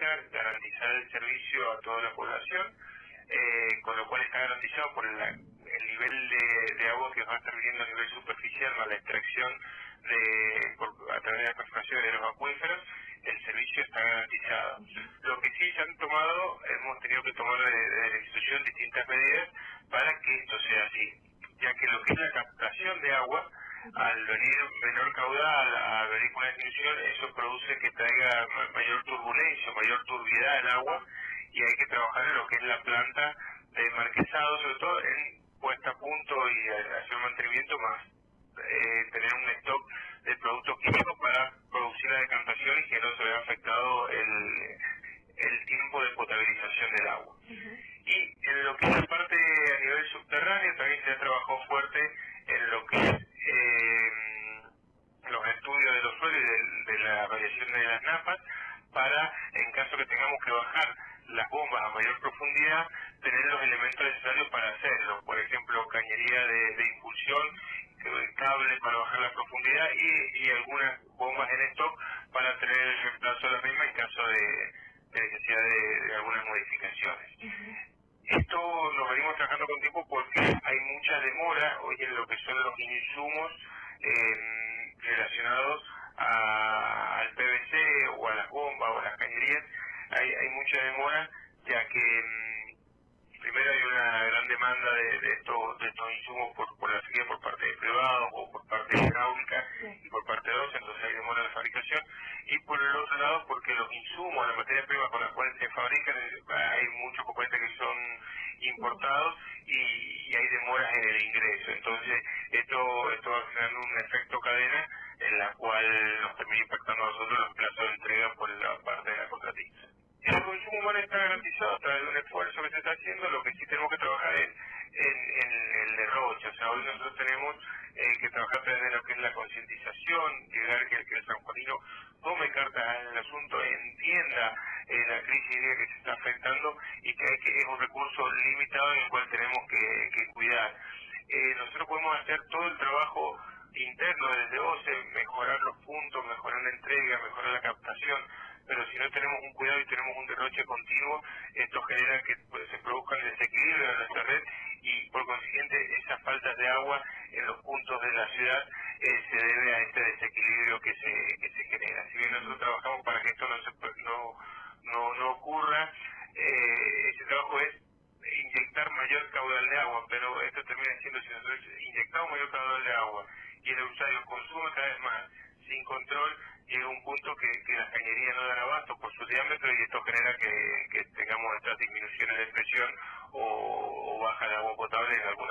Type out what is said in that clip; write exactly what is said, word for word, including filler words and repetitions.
hidráulica, garantizar el servicio a toda la población, eh, con lo cual está garantizado por la, el nivel de, de agua que va a estar viniendo a nivel superficial, más la extracción de, por, a través de la perforación de los acuíferos, el servicio está garantizado. Lo que sí se han tomado, hemos tenido que tomar desde de la institución distintas medidas para que esto sea así, ya que lo que es la captación de agua, al venir menor caudal, a venir con la disminución, eso produce que traiga mayor turbulencia, mayor turbiedad al agua, y hay que trabajar en lo que es la planta de marquesado, sobre todo en puesta a punto y hacer un mantenimiento más, eh, tener un stock de productos químicos para producir la decantación y que no se vea afectado el, el tiempo de potabilización del agua. Y en lo que es la parte a nivel subterráneo también se ha trabajado fuerte en lo que es eh, los estudios de los suelos y de, de la variación de las napas, para, en caso que tengamos que bajar las bombas a mayor profundidad, tener los elementos necesarios para hacerlo. Por ejemplo, cañería de, de impulsión, cable para bajar la profundidad y, y algunas bombas en stock para tener el reemplazo de la misma en caso de, de necesidad de, de algunas modificaciones. Esto lo venimos trabajando con tiempo porque hay mucha demora hoy en lo que son los insumos eh, relacionados a, al P V C o a las bombas o a las cañerías. Hay, hay mucha demora, ya que mm, primero hay una gran demanda de, de, estos, de estos insumos por, por la sequía por parte de privados o por parte de hidráulica y por parte de otros, entonces hay demora en la fabricación. Y por el otro lado, porque los insumos, la materia prima con la cual se fabrican, hay muchos componentes que son importados y, y hay demoras en el ingreso. Entonces, esto, esto va generando un efecto cadena en la cual nos termina impactando a nosotros los plazos de entrega por la parte de la contratista. El consumo humano está garantizado a través de un esfuerzo que se está haciendo. Lo que sí tenemos que trabajar es en, en el derroche. O sea, hoy nosotros tenemos eh, que trabajar a través de lo que es la concientización, llegar que, que el sanjuanino tome cartas en el asunto, entienda eh, la crisis hídrica que se está afectando y que, hay que es un recurso limitado en el cual tenemos que, que cuidar. Eh, nosotros podemos hacer todo el trabajo interno desde O C E, mejorar los puntos, mejorar la entrega, mejorar la captación, pero si no tenemos un cuidado y tenemos un derroche continuo, esto genera que pues, se produzcan desequilibrios en nuestra red y por consiguiente esas faltas de agua en los puntos de la ciudad eh, se debe a este desequilibrio que se, que se genera. Si bien nosotros trabajamos para que esto no, se, no, no, no ocurra, eh, ese trabajo es inyectar mayor caudal de agua, pero esto termina siendo, si nosotros inyectamos mayor caudal de agua y el usuario consume cada vez más sin control, llega un punto que, que las cañerías no dan abasto por su diámetro y esto genera que, que tengamos estas disminuciones de presión o, o baja de agua potable en algunos